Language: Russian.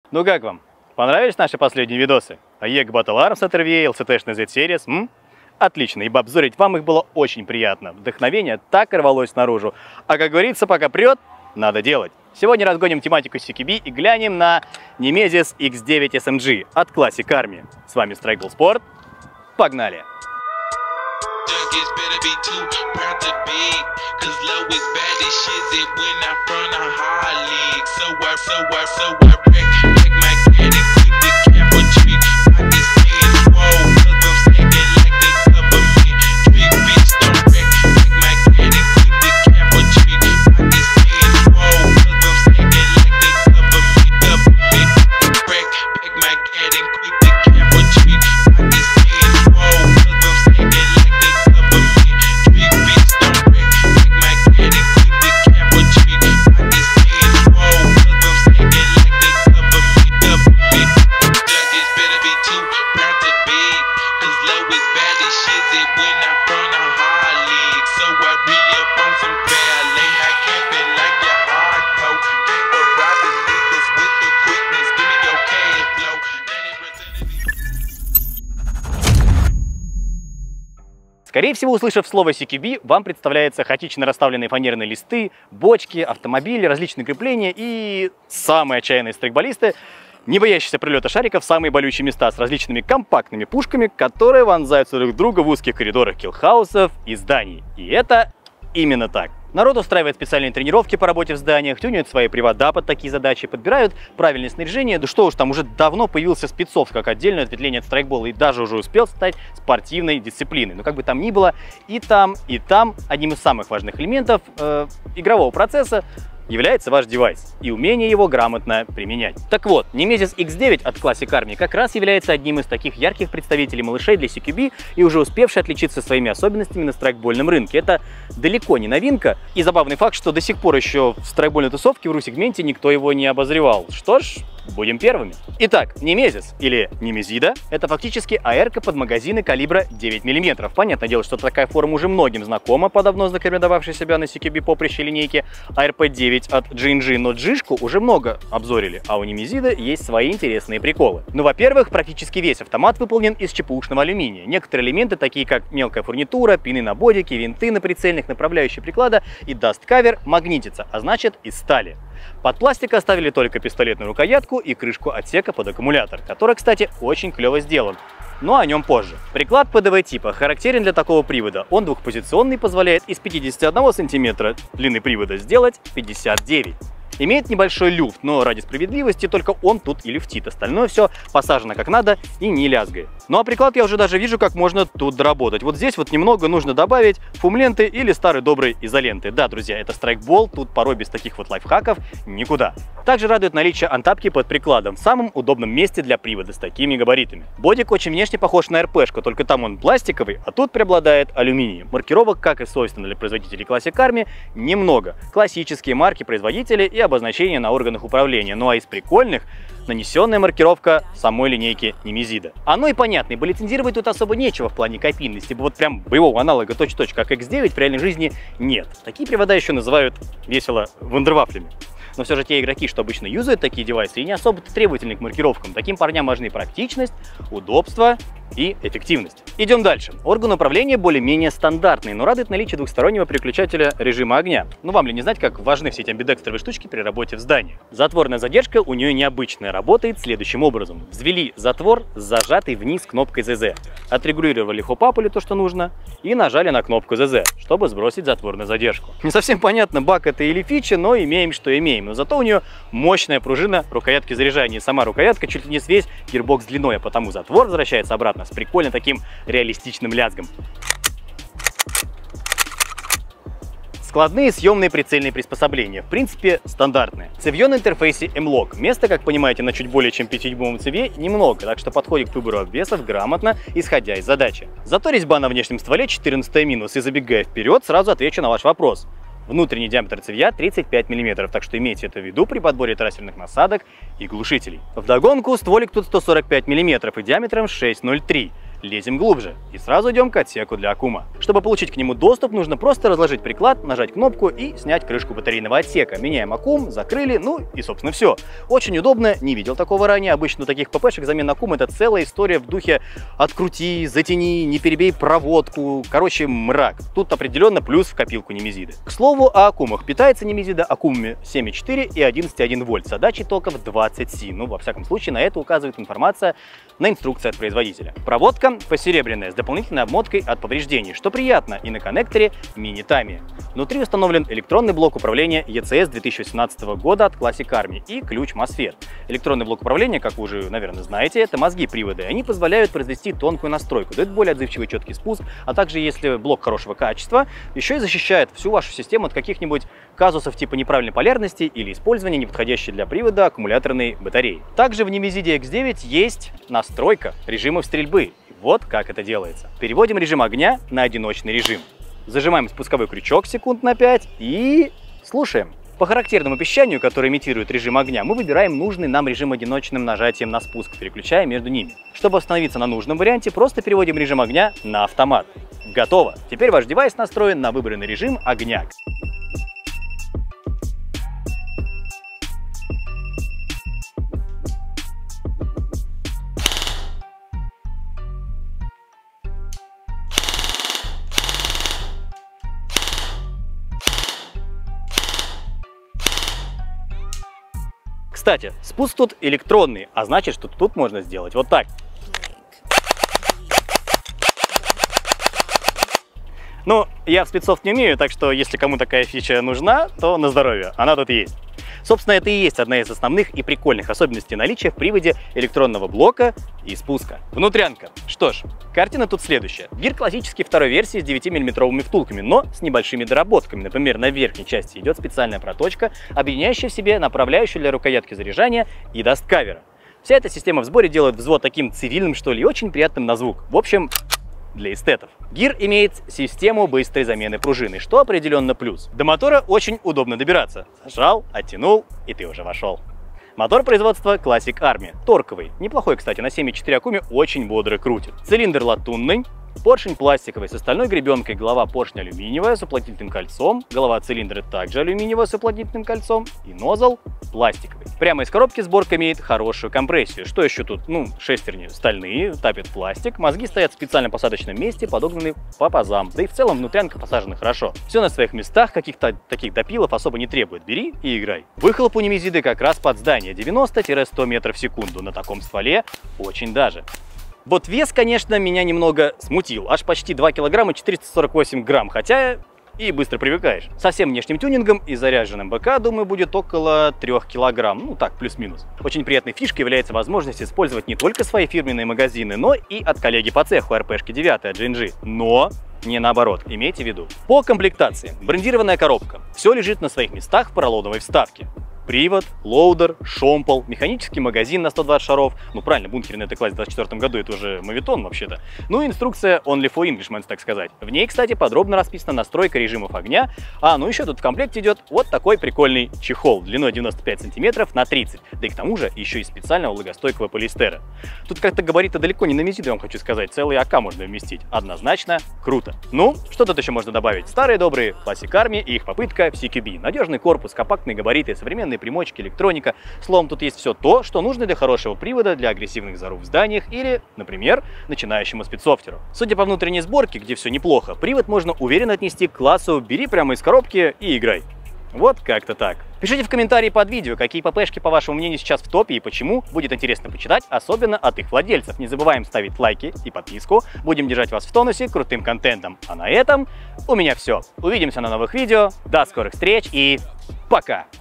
Ну как вам? Понравились наши последние видосы? АЕГ Battle Arms от RVA, LCT-шный Z-Series? Отлично, ибо обзорить вам их было очень приятно. Вдохновение так и рвалось наружу. А как говорится, пока прет, надо делать. Сегодня разгоним тематику CQB и глянем на Nemesis X9 SMG от Classic Army. С вами Strikebull Sport. Погнали! Скорее всего, услышав слово CQB, вам представляются хаотично расставленные фанерные листы, бочки, автомобили, различные крепления и самые отчаянные страйкболисты, не боящиеся прилета шариков в самые болючие места с различными компактными пушками, которые вонзаются друг в друга в узких коридорах киллхаусов и зданий. И это именно так. Народ устраивает специальные тренировки по работе в зданиях, тюнят свои привода под такие задачи, подбирают правильное снаряжение. Да что уж там, уже давно появился спецов как отдельное ответвление от страйкбола и даже уже успел стать спортивной дисциплиной. Но как бы там ни было, и там одним из самых важных элементов игрового процесса является ваш девайс и умение его грамотно применять. Так вот, Nemesis X9 от Classic Army как раз является одним из таких ярких представителей малышей для CQB и уже успевший отличиться своими особенностями на страйкбольном рынке. Это далеко не новинка, и забавный факт, что до сих пор еще в страйкбольной тусовке в ру-сегменте никто его не обозревал. Что ж, будем первыми. Итак, Nemesis или Немезида — это фактически АР-ка под магазины калибра 9 мм. Понятное дело, что такая форма уже многим знакома по давно зарекомендовавшей себя на CQB поприще линейки ARP9 от G&G, но G-шку уже много обзорили, а у Немезида есть свои интересные приколы. Ну, во-первых, практически весь автомат выполнен из ЧПУшного алюминия. Некоторые элементы, такие как мелкая фурнитура, пины на бодике, винты на прицельных, направляющие приклада и даст-кавер, магнитятся, а значит из стали. Под пластик оставили только пистолетную рукоятку и крышку отсека под аккумулятор, который, кстати, очень клево сделан, но о нем позже. Приклад ПДВ типа характерен для такого привода. Он двухпозиционный, позволяет из 51 см длины привода сделать 59. Имеет небольшой люфт, но ради справедливости только он тут и люфтит. Остальное все посажено как надо и не лязгает. Ну а приклад я уже даже вижу, как можно тут доработать. Вот здесь вот немного нужно добавить фумленты или старой доброй изоленты. Да, друзья, это страйкбол, тут порой без таких вот лайфхаков никуда. Также радует наличие антапки под прикладом в самом удобном месте для привода с такими габаритами. Бодик очень внешне похож на РПшку, только там он пластиковый, а тут преобладает алюминий. Маркировок, как и свойственно для производителей Classic Army, немного. Классические марки производителя и обозначения на органах управления. Ну а из прикольных — нанесенная маркировка самой линейки Немезида. Оно и понятно, ибо лицензировать тут особо нечего в плане копийности, ибо вот прям боевого аналога точь-в-точь, как X9, в реальной жизни нет. Такие привода еще называют весело вундервафлями. Но все же те игроки, что обычно юзают такие девайсы, и не особо-то требовательны к маркировкам. Таким парням важны практичность, удобство и эффективность. Идем дальше. Орган управления более-менее стандартный, но радует наличие двухстороннего переключателя режима огня. Ну вам ли не знать, как важны все эти амбидекстровые штучки при работе в здании. Затворная задержка у нее необычная, работает следующим образом. Взвели затвор с зажатой вниз кнопкой ЗЗ, отрегулировали хоп-ап или то, что нужно, и нажали на кнопку ЗЗ, чтобы сбросить затворную задержку. Не совсем понятно, баг это или фича, но имеем, что имеем. Но зато у нее мощная пружина рукоятки заряжания. Сама рукоятка чуть ли не с весь гирбокс длиной, а потому затвор возвращается обратно с прикольно таким реалистичным лязгом. Складные съемные прицельные приспособления, в принципе, стандартные. Цевье на интерфейсе M-Lock. Места, как понимаете, на чуть более чем 5-дюймовом цевье немного, так что подходит к выбору обвесов грамотно, исходя из задачи. Зато резьба на внешнем стволе 14 минус, и забегая вперед, сразу отвечу на ваш вопрос. Внутренний диаметр цевья 35 мм, так что имейте это в виду при подборе трассерных насадок и глушителей. Вдогонку стволик тут 145 мм и диаметром 6,03. лезем глубже и сразу идем к отсеку для аккума. Чтобы получить к нему доступ, нужно просто разложить приклад, нажать кнопку и снять крышку батарейного отсека. Меняем аккум, закрыли, ну и собственно все. Очень удобно, не видел такого ранее. Обычно у таких ППшек замена аккума — это целая история в духе «открути, затяни, не перебей проводку». Короче, мрак. Тут определенно плюс в копилку Немезиды. К слову о аккумах. Питается Немезида аккумами 7,4 и 11,1 вольт с отдачей тока в 20 Си. Ну, во всяком случае, на это указывает информация на инструкции от производителя. Проводка посеребряная с дополнительной обмоткой от повреждений, что приятно, и на коннекторе мини-тами. Внутри установлен электронный блок управления ECS 2018 года от Classic Army и ключ MOSFET. Электронный блок управления, как вы уже, наверное, знаете, это мозги-приводы. Они позволяют произвести тонкую настройку, дают более отзывчивый четкий спуск, а также, если блок хорошего качества, еще и защищает всю вашу систему от каких-нибудь казусов типа неправильной полярности или использования неподходящей для привода аккумуляторной батареи. Также в Немезиде X9 есть настройка режимов стрельбы. Вот как это делается. Переводим режим огня на одиночный режим. Зажимаем спусковой крючок секунд на 5 и слушаем. По характерному пищанию, которое имитирует режим огня, мы выбираем нужный нам режим одиночным нажатием на спуск, переключая между ними. Чтобы остановиться на нужном варианте, просто переводим режим огня на автомат. Готово! Теперь ваш девайс настроен на выбранный режим огня. Кстати, спуск тут электронный, а значит, что тут можно сделать вот так. Ну, я в спецсофт не умею, так что если кому такая фича нужна, то на здоровье, она тут есть. Собственно, это и есть одна из основных и прикольных особенностей наличия в приводе электронного блока и спуска. Внутрянка. Что ж, картина тут следующая. Гир классический второй версии с 9-мм втулками, но с небольшими доработками. Например, на верхней части идет специальная проточка, объединяющая в себе направляющую для рукоятки заряжания и даст-кавера. Вся эта система в сборе делает взвод таким цивильным, что ли, и очень приятным на звук. В общем, для эстетов. Гир имеет систему быстрой замены пружины, что определенно плюс. До мотора очень удобно добираться. Зажал, оттянул, и ты уже вошел. Мотор производства Classic Army. Торковый. Неплохой, кстати, на 7,4 аккуме очень бодро крутит. Цилиндр латунный. Поршень пластиковый с остальной гребенкой, голова поршня алюминиевая с уплотнительным кольцом, голова цилиндра также алюминиевая с уплотнительным кольцом и нозл пластиковый. Прямо из коробки сборка имеет хорошую компрессию. Что еще тут? Ну, шестерни стальные, тапит пластик, мозги стоят в специальном посадочном месте, подогнаны по пазам, да и в целом внутрянка посажена хорошо. Все на своих местах, каких-то таких допилов особо не требует. Бери и играй. Выхлоп у Немезиды как раз под здание 90-100 метров в секунду. На таком стволе очень даже. Вот вес, конечно, меня немного смутил. Аж почти 2 килограмма 448 грамм, хотя и быстро привыкаешь. Со всем внешним тюнингом и заряженным БК, думаю, будет около 3 килограмм. Ну так, плюс-минус. Очень приятной фишкой является возможность использовать не только свои фирменные магазины, но и от коллеги по цеху РПшки 9 от GNG. Но не наоборот, имейте в виду. По комплектации. Брендированная коробка. Все лежит на своих местах в поролоновой вставке. Привод, лоудер, шомпол, механический магазин на 120 шаров. Ну правильно, бункерный это класс в 2024 году, это уже моветон вообще-то. Ну и инструкция only for Englishmen, так сказать. В ней, кстати, подробно расписана настройка режимов огня. Ну еще тут в комплекте идет вот такой прикольный чехол длиной 95 сантиметров на 30. Да и к тому же еще и специального влагостойкого полиэстера. Тут как-то габариты далеко не на Немезиду, я вам хочу сказать. Целый АК можно вместить. Однозначно круто. Ну, что тут еще можно добавить? Старые добрые Classic Army и их попытка в CQB. Надежный корпус, компактные габариты, современные примочки, электроника. Словом, тут есть все то, что нужно для хорошего привода, для агрессивных взорвов в зданиях или, например, начинающему спецсофтеру. Судя по внутренней сборке, где все неплохо, привод можно уверенно отнести к классу «бери прямо из коробки и играй». Вот как-то так. Пишите в комментарии под видео, какие ППшки, по вашему мнению, сейчас в топе и почему. Будет интересно почитать, особенно от их владельцев. Не забываем ставить лайки и подписку. Будем держать вас в тонусе крутым контентом. А на этом у меня все. Увидимся на новых видео. До скорых встреч и пока!